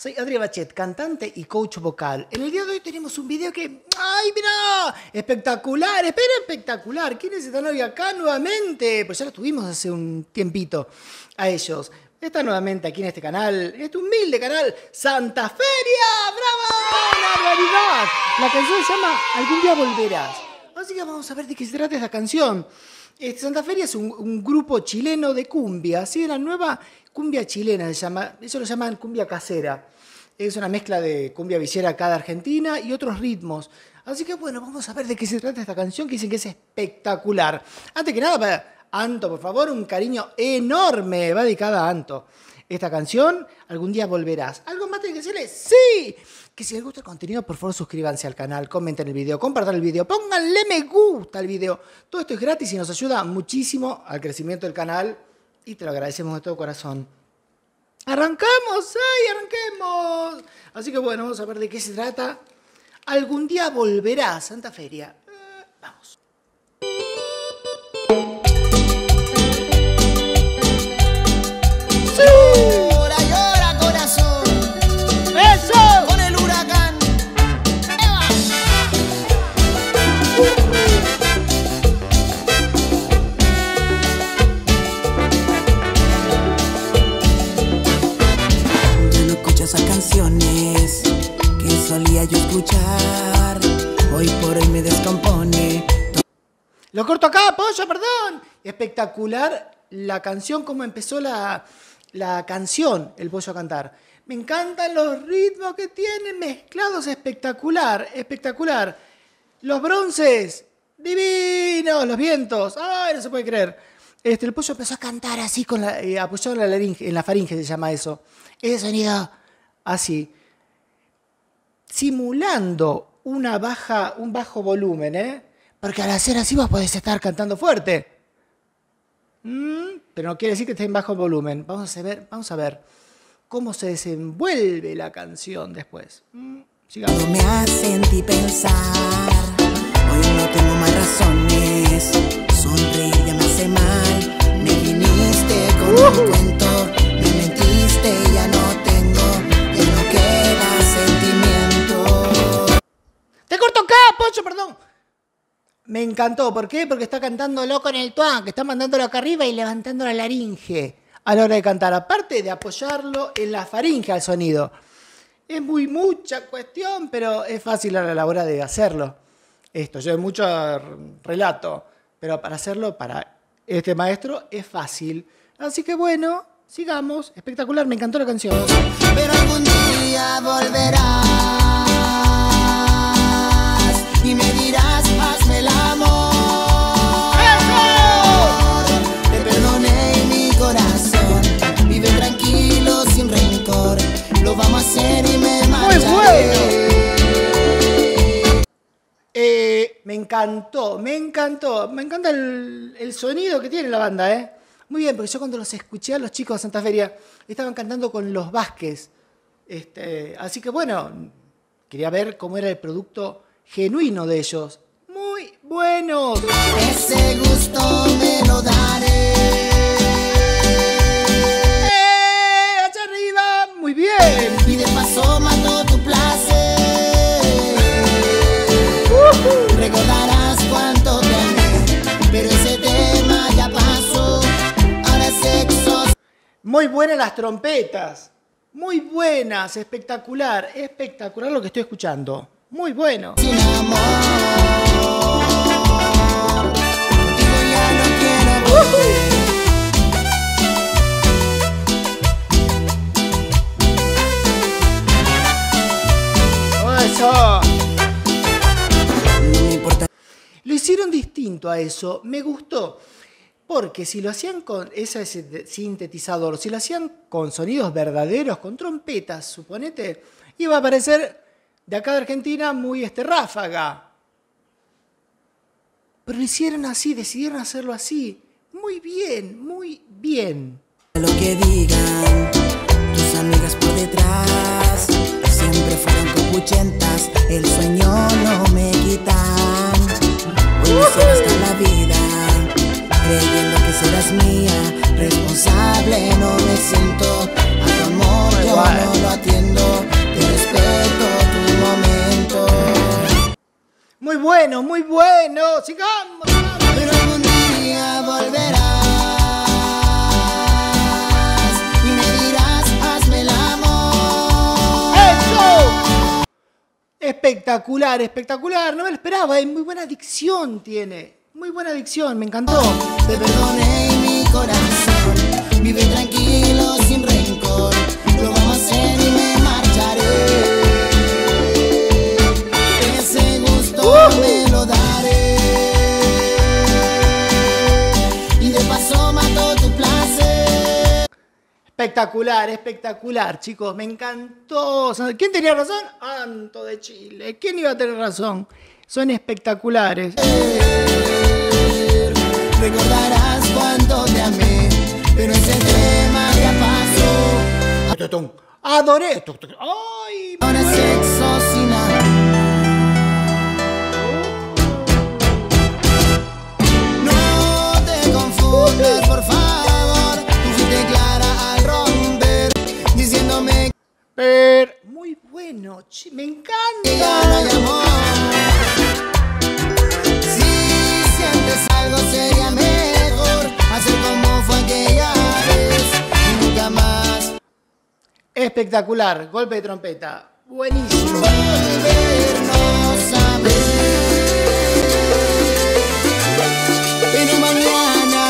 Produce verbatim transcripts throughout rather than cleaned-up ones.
soy Adrián Bachet, cantante y coach vocal. En el día de hoy tenemos un video que... ¡Ay, mirá! ¡Espectacular! ¡Espera, espectacular! ¿Quiénes están hoy acá nuevamente? Pues ya lo tuvimos hace un tiempito a ellos. Están nuevamente aquí en este canal, en este humilde canal, Santa Feria. ¡Bravo! ¡La realidad! La canción se llama Algún día volverás. Así que vamos a ver de qué se trata esta canción. Este, Santa Feria es un, un grupo chileno de cumbia, ¿sí? La nueva cumbia chilena se llama, eso lo llaman cumbia casera. Es una mezcla de cumbia villera acá de Argentina y otros ritmos. Así que bueno, vamos a ver de qué se trata esta canción que dicen que es espectacular. Antes que nada, para Anto, por favor, un cariño enorme va dedicada a Anto. Esta canción, Algún día volverás. ¿Algo más tiene que decirle? ¡Sí! Que si les gusta el contenido, por favor, suscríbanse al canal, comenten el video, compartan el video, pónganle me gusta al video. Todo esto es gratis y nos ayuda muchísimo al crecimiento del canal y te lo agradecemos de todo corazón. ¡Arrancamos! ¡Ay, arranquemos! Así que bueno, vamos a ver de qué se trata. Algún día volverás, Santa Feria. Eh, vamos. Canciones que solía yo escuchar, hoy por hoy me descompone. Lo corto acá, pollo, perdón. Espectacular la canción, cómo empezó la, la canción, el pollo a cantar. Me encantan los ritmos que tienen mezclados, espectacular, espectacular. Los bronces, divinos, los vientos, ay, no se puede creer. Este, el pollo empezó a cantar así, con la, eh, apoyado en la, laringe, en la faringe se llama eso. Ese sonido así, simulando una baja, un bajo volumen, ¿eh? Porque al hacer así vos podés estar cantando fuerte. Mm, pero no quiere decir que esté en bajo volumen. Vamos a ver, vamos a ver cómo se desenvuelve la canción después. Mm, sigamos. No me hacen pensar, hoy no tengo más razones. Sonreír ya me hace mal. Me viniste con uh. un cuento, me mentiste y ya no tengo, ya no queda sentimiento. ¡Te corto acá, Pocho, perdón! Me encantó. ¿Por qué? Porque está cantándolo con el tuán, que está mandándolo acá arriba y levantando la laringe a la hora de cantar. Aparte de apoyarlo en la faringe al sonido. Es muy mucha cuestión, pero es fácil a la hora de hacerlo. Esto, lleva mucho relato, pero para hacerlo, para este maestro, es fácil. Así que bueno, sigamos. Espectacular, me encantó la canción. Pero algún día volverás y me dirás, hazme el amor. ¡Eso! Te perdoné y mi corazón vive tranquilo, sin rencor. Lo vamos a hacer y me marcharé. Muy bueno. Eh, me encantó, me encantó. Me encanta el, el sonido que tiene la banda, ¿eh? Muy bien, porque yo cuando los escuché a los chicos de Santa Feria, estaban cantando con los Vázquez. Este, así que bueno, quería ver cómo era el producto genuino de ellos. Muy buenos. Ese gusto me lo daré. ¡Eh! ¡Hacia arriba! Muy bien. Y de paso mato tu placer. Uh-huh. Recordarás cuánto te amé, pero ese tema ya pasó. Ahora es sexo. Muy buenas las trompetas. Muy buenas, espectacular, espectacular lo que estoy escuchando. Muy bueno. Sin amor, contigo ya no quiero volver. ¡Eso! No me importa. Lo hicieron distinto a eso, me gustó. Porque si lo hacían con ese sintetizador, si lo hacían con sonidos verdaderos, con trompetas, suponete, iba a parecer de acá de Argentina muy este, ráfaga. Pero lo hicieron así, decidieron hacerlo así. Muy bien, muy bien. Lo que digan tus amigas por detrás, siempre fueron copuchentas, el sueño no me quitan. Hoy me hiciste la vida, creyendo que serás mía, responsable no me siento, a tu amor yo no lo atiendo. Muy bueno, muy bueno. Sigamos. Pero algún día volverás y me dirás, hazme el amor. ¡Eso! Espectacular, espectacular. No me lo esperaba. ¿eh? Muy buena dicción tiene. Muy buena dicción, me encantó. Te perdoné y mi corazón vive tranquilo, sin rencor. Lo vamos a hacer y me marcharé. Ese gusto Uh. me lo daré. Y de paso mato tu placer. Espectacular, espectacular, chicos. Me encantó. ¿Quién tenía razón? Anto de Chile. ¿Quién iba a tener razón? Son espectaculares. Recordarás cuánto te amé, pero ese tema ya pasó. Adoré. Ay, Ahora es sexo sin amor. No te confundas, por favor. Tú fuiste clara al romper, diciéndome pero muy bueno. Che, me que ya no hay encanta. amor. Si sientes algo sería mejor hacer como fue aquella vez y nunca más Espectacular. Golpe de trompeta. Buenísimo. volvernos a ver. Pero mañana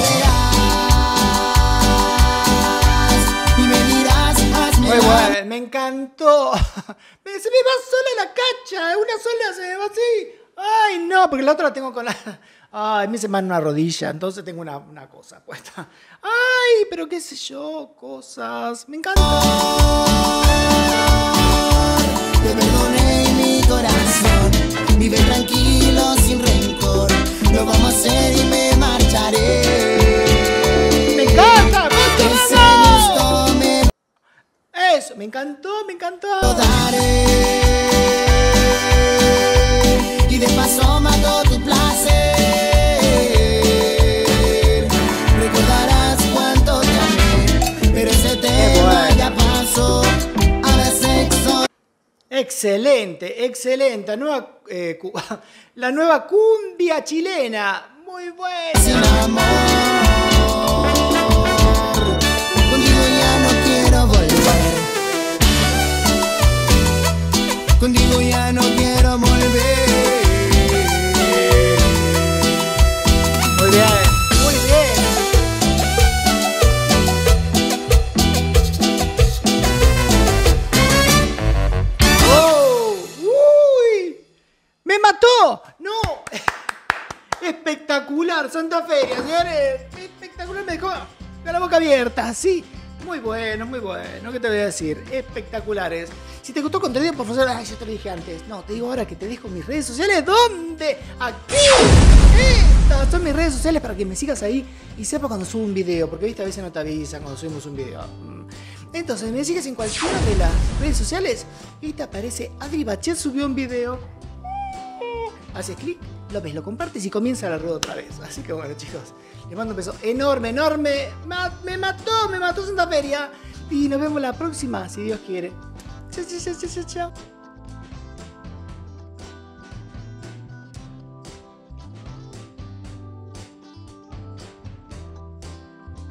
volverás y me dirás, hazme Muy la- bueno. Me encantó. Me- Se me va sola la cacha. Una sola se me va así. Ay, no, porque la otra la tengo con la... Ay, me se me en una rodilla, entonces tengo una, una cosa puesta. Ay, pero qué sé yo, cosas. Me encanta. Te perdoné y mi corazón vive tranquilo, sin rencor. Lo vamos a hacer y me marcharé. Me encanta. Ese ¡Vamos! gusto me Eso, me encantó, me encantó. lo daré. Y de paso mato tu placer. Recordarás cuánto te amé, pero ese tema bueno. ya pasó. Ahora es sexo. Excelente, excelente. La nueva, eh, cu- la nueva cumbia chilena. Muy Sin buena. amor, contigo ya no quiero volver. Contigo ya no quiero volver. Muy bien, muy bien. ¡Oh! ¡Uy! ¡Me mató! ¡No! Espectacular, Santa Feria, señores. Espectacular, me dejó con la boca abierta, sí. Muy bueno, muy bueno. ¿Qué te voy a decir? Espectaculares. Si te gustó el contenido, por favor, ay, yo te lo dije antes. No, te digo ahora que te dejo mis redes sociales. ¿Dónde? Aquí. Estas son mis redes sociales para que me sigas ahí y sepas cuando subo un video. Porque viste, a veces no te avisan cuando subimos un video. Mm. Entonces, me sigues en cualquiera de las redes sociales y te aparece Adri Bachet subió un video. Haces clic, lo ves, lo compartes y comienza la rueda otra vez. Así que bueno, chicos, les mando un beso enorme, enorme. Ma- Me mató, me mató Santa Feria. Y nos vemos la próxima, si Dios quiere. Chao, chao, chao, chao, chao.